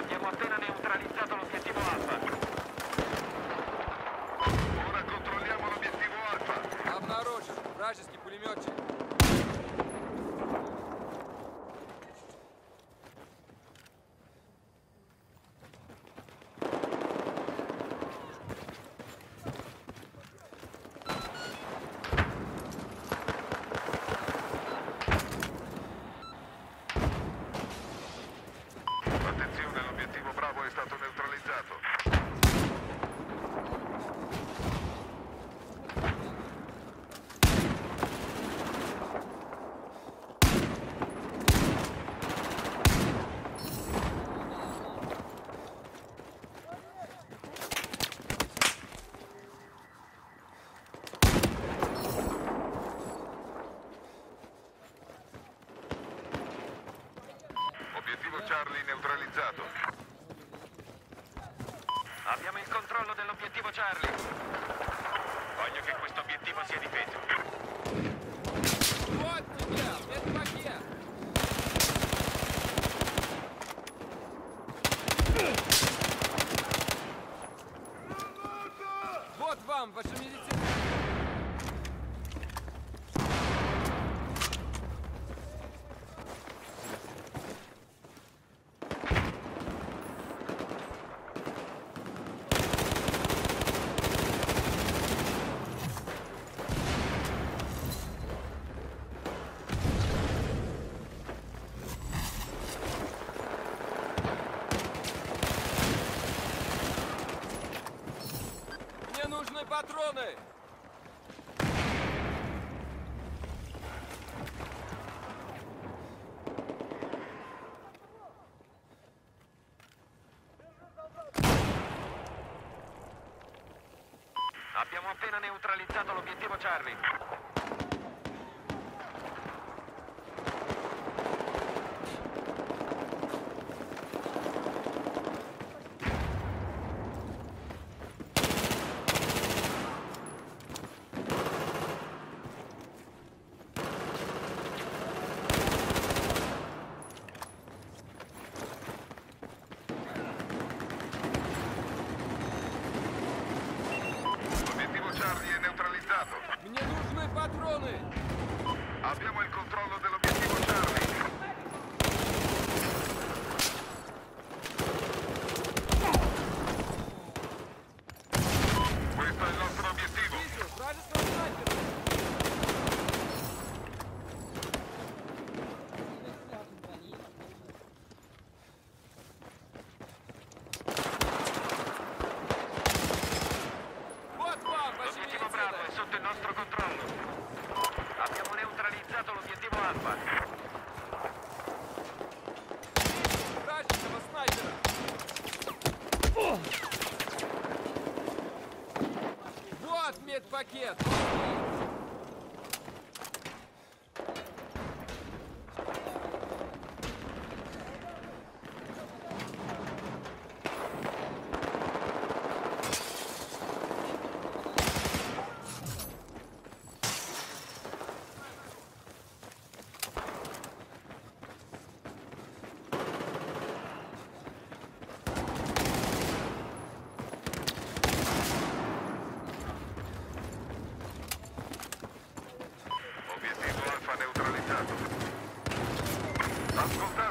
Abbiamo appena neutralizzato l'obiettivo Alfa. Ora controlliamo l'obiettivo Alfa. Обнаружен. Вражеский пулеметчик. Attenzione, l'obiettivo Bravo è stato neutralizzato. Obiettivo Charlie neutralizzato. Abbiamo il controllo dell'obiettivo Charlie. Voglio che questo obiettivo sia difeso. Вот тебя! Медпакет! Вот вам, ваша медицина! Мне нужны патроны! Abbiamo appena neutralizzato l'obiettivo Charlie. L'obiettivo Charlie è neutralizzato. Мне нужны патроны! Abbiamo il controllo dell'obiettivo Charlie. Questo è il nostro obiettivo. Вижу, вражеского снайпера! Вот вам, ваша L'obiettivo Bravo è медицина! sotto il nostro controllo. Abbiamo neutralizzato l'obiettivo Alfa. Вражеского снайпера! Вот медпакет! Obiettivo Alfa neutralizzato. Ascoltate.